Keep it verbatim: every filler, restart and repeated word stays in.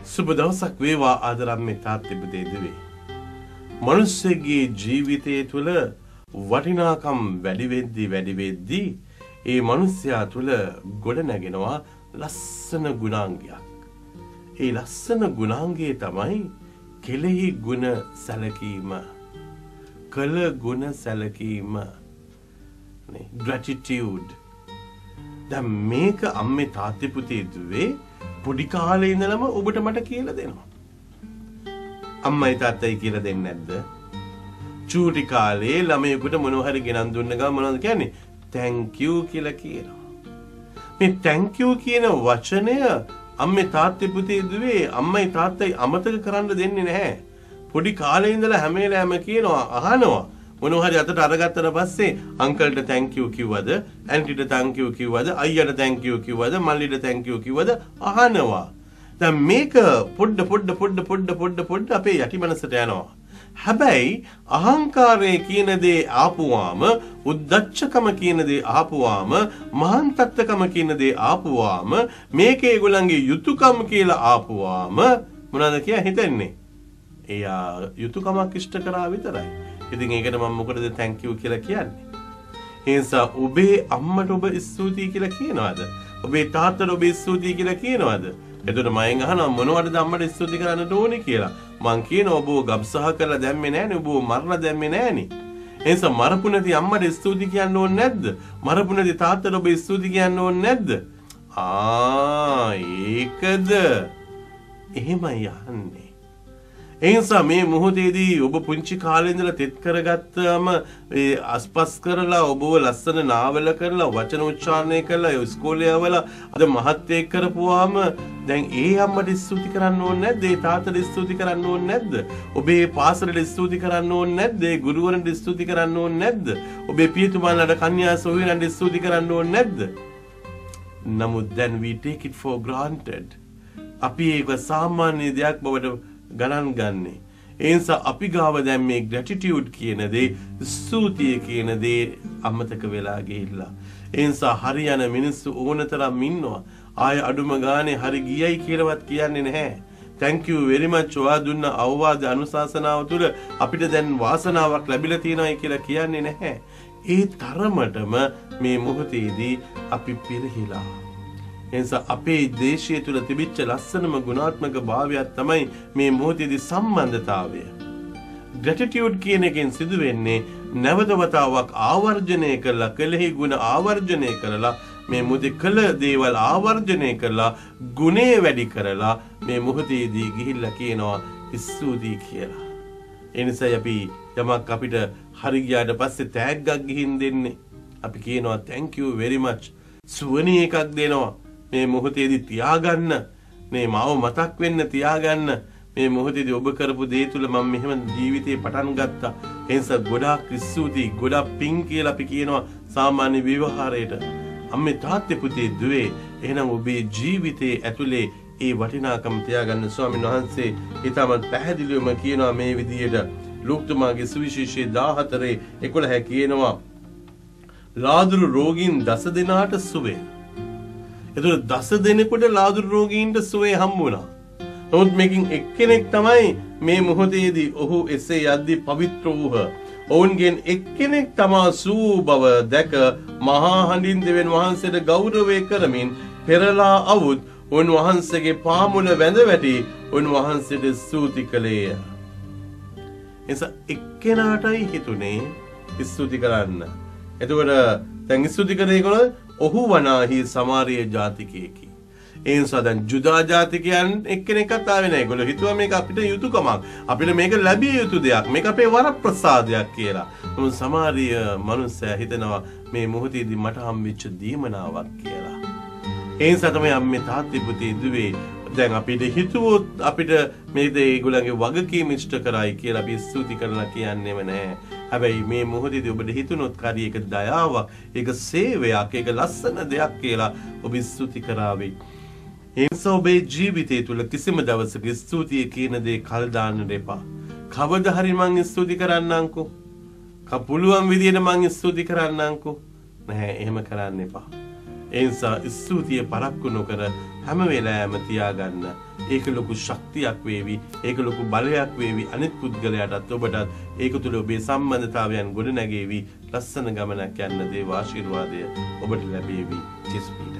සුබ දවසක් වේවා ආදරම්මේ තාත්තේ පුතේ දුවේ. මනුස්සයෙක්ගේ ජීවිතය තුළ වටිනාකම් වැඩි වෙද්දී වැඩි වෙද්දී ඒ මනුස්සයා තුළ ගොඩ නැගෙනවා ලස්සන ගුණාංගයක්. ඒ ලස්සන ගුණාංගය තමයි කෙලෙහි ගුණ සැලකීම. කළ ගුණ සැලකීම. නේ gratitude. දැන් මේක අම්මේ තාත්තේ පුතේ දුවේ පොඩි කාලේ ඉඳලම ඔබට මට කියලා දෙනවා. අම්මයි තාත්තයි කියලා දෙන්නේ නැද්ද? චූටි කාලේ ළමයෙකුට මොනවා හරි ගෙනන් දුන්න ගමන් මොනවද කියන්නේ? thank you කියලා කියනවා. මේ thank you කියන වචනය අම්මේ තාත්තේ පුතේ දුවේ අම්මයි තාත්තයි අමතක කරන්න දෙන්නේ නැහැ. පොඩි කාලේ ඉඳලා හැම වෙලාවෙම කියනවා අහනවා. මොනවා හරි අතට අරගත්තට පස්සේ අංකල්ට thank you කිව්වද? ඇන්ටිට thank you කිව්වද? අයියට thank you කිව්වද? මල්ලිට thank you කිව්වද? අහනවා. දැන් මේක පොඩ පොඩ පොඩ පොඩ පොඩ පොඩ අපේ යටි මනසට යනවා. හැබැයි අහංකාරය කියන දේ ආපුවාම, උද්දච්චකම කියන දේ ආපුවාම, මහාන්තත්කම කියන දේ ආපුවාම, මේකේ ඒගොල්ලන්ගේ යුතුයකම් කියලා ආපුවාම මොනවද කියලා හිතන්නේ? එයා යුතුයකමක් ඉෂ්ට කරා විතරයි. ඉතින් ඒකට මම මොකටද thank you කියලා කියන්නේ? ඒ නිසා ඔබේ අම්මට ඔබ ස්තුතියි කියලා කියනවාද? ඔබේ තාත්තට ඔබ ස්තුතියි කියලා කියනවාද? එතකොට මයෙන් අහනවා මොනවටද අම්මට ස්තුති කරන්නට ඕනේ කියලා. මං කියනවා ඔබ ගබ්සහ කරලා දැම්මේ නැහනේ, ඔබ මරලා දැම්මේ නැහනේ. ඒ නිසා මරපු නැති අම්මට ස්තුති කියන්න ඕනේ නැද්ද? මරපු නැති තාත්තට ඔබ ස්තුති කියන්න ඕනේ නැද්ද? ආ ඒකද? එහෙමයි අහන්නේ. ඒ නිසා මේ මොහොතේදී ඔබ පුංචි කාලේ ඉඳලා තෙත් කරගත්තාම ඒ අස්පස් කරලා ඔබව ලස්සන නාවල කරලා වචන උච්චාරණය කරලා ඉස්කෝලේ යවලා අද මහත්යෙක් කරපුවාම දැන් ඒ අම්මට ස්තුති කරන්න ඕනේ නැද්ද? ඒ තාත්තට ස්තුති කරන්න ඕනේ නැද්ද? ඔබේ පාසලට ස්තුති කරන්න ඕනේ නැද්ද? ඒ ගුරුවරන්ට ස්තුති කරන්න ඕනේ නැද්ද? ඔබේ පියතුමන්ලට කන්‍යා සොහොයුරන්ට ස්තුති කරන්න ඕනේ නැද්ද? නමුත් then we take it for granted. අපි ඒක සාමාන්‍ය දෙයක් බවට ගණන් ගන්නේ. ඒ නිසා අපි ගාව දැන් මේ gratitude කියන දේ, ස්තුතිය කියන දේ අමතක වෙලා ගිහිල්ලා. ඒ නිසා හරියන මිනිස්සු ඕනතරම් ඉන්නවා. ආය අඩුම ගානේ හරි ගියයි කියලාවත් කියන්නේ නැහැ. thank you very much ඔයා දුන්න අවවාද අනුශාසනාව තුළ අපිට දැන් වාසනාවක් ලැබිලා තියෙනවායි කියලා කියන්නේ නැහැ. ඒ තරමටම මේ මොහොතේදී අපි පිරිහිලා. එනිසා අපේ දේශය තුළ තිබිච්ච ලස්සනම ගුණාත්මක භාවයක් තමයි මේ මොහොතේදී සම්බන්ධතාවය. gratitude කියන එකෙන් සිදු වෙන්නේ නැවත වතාවක් ආවර්ජනය කරලා, කලෙහි ගුණ ආවර්ජනය කරලා, මේ මොහොතේ කළ දේවල් ආවර්ජනය කරලා, ගුණේ වැඩි කරලා මේ මොහොතේදී ගිහිල්ලා කියනවා ස්තුතියි කියලා. ඒ නිසා අපි යමක් අපිට හරි ගියාට පස්සේ තෑග්ගක් ගිහින් දෙන්නේ. අපි කියනවා thank you very much. සුවනි එකක් දෙනවා. මේ මොහොතේදී තියාගන්න, මේ මාව මතක් වෙන්න තියාගන්න. මේ මොහොතේදී ඔබ කරපු දේ තුල මම මෙහෙම ජීවිතේ පටන් ගත්තා. ඒ නිසා ගොඩාක් ස්තුතියි, ගොඩාක් පිං කියලා අපි කියනවා සාමාන්‍ය ව්‍යවහාරයට. අම්මේ තාත්තේ පුතේ දුවේ, එහෙනම් ඔබේ ජීවිතයේ ඇතුලේ ඒ වටිනාකම තියාගන්න ස්වාමීන් වහන්සේ ඊටමත් පැහැදිලිවම කියනවා මේ විදියට. ලෝකතුමාගේ සුවිශේෂී දාහතරේ එකොළහ කියනවා ලාදුරු රෝගීන් දස දෙනාට සුවේ. එතකොට දස දෙනෙකුට ලාදුරු රෝගීන්ට සුවේ හම්බුණා. නමුත් මේකින් එක්කෙනෙක් තමයි මේ මොහොතේදී ඔහු එසේ යද්දී පවිත්‍ර වූහ. ඔවුන්ගෙන් එක්කෙනෙක් තමා සූ බව දැක මහා හඬින් දෙවියන් වහන්සේට ගෞරවය කරමින් පෙරලා අවුත් උන්වහන්සේගේ පාමුල වැඳ වැටි උන්වහන්සේට ස්තුති කළේය. එසා එක්කෙනාටයි හිතුනේ ස්තුති කරන්න. එතකොට දැන් ස්තුති කරේ කොහොමද? ඔහු වනාහි සමාරිය ජාතිකයෙකි. ඒ නිසා දැන් ජුදා ජාතිකයන් එක්කෙනෙක්වත් ආවේ නැහැ. ඒගොල්ලෝ හිතුවා මේක අපිට යුතුයකමක්. අපිට මේක ලැබිය යුතු දෙයක්. මේක අපේ වරප්‍රසාදයක් කියලා. නමුත් සමාරිය මනුස්සයා හිතනවා මේ මොහොතේදී මට හම්බෙච්ච දීමනාවක් කියලා. ඒ නිසා තමයි අම්මේ තාත්තේ පුතේ දුවේ දැන් අපිට හිතුවොත් අපිට මේක ඒගොල්ලන්ගේ වගකීම ඉෂ්ට කරයි කියලා අපි ස්තුති කරලා කියන්නේම නැහැ. හැබැයි මේ මොහොතේදී ඔබට හිතුනොත් කාරිය එක දයාවක්, ඒක සේවයක්, ඒක ලස්සන දෙයක් කියලා ඔබ ස්තුති කරાવી. ඒ නිසා ඔබේ ජීවිතය තුළ කිසිම දවසක ස්තුතිය කියන දේ කල් දාන්න එපා. කවදා හරි මං ස්තුති කරන්නම්කෝ. කපුලුවන් විදියට මං ස්තුති කරන්නම්කෝ. නැහැ. එහෙම කරන්න එපා. ඒ නිසා ස්තුතිය පරක්කු නොකර හැම වෙලාවෙම තියාගන්න. ඒක ලොකු ශක්තියක් වේවි. ඒක ලොකු බලයක් වේවි. අනිත් පුද්ගලයාටත් ඔබටත් ඒක තුළ ඔබේ සම්බන්ධතාවයන් ගොඩනැගෙවි. ලස්සන ගමනක් යන්න දේව ආශිර්වාදය ඔබට ලැබේවි. ජෙස්පීට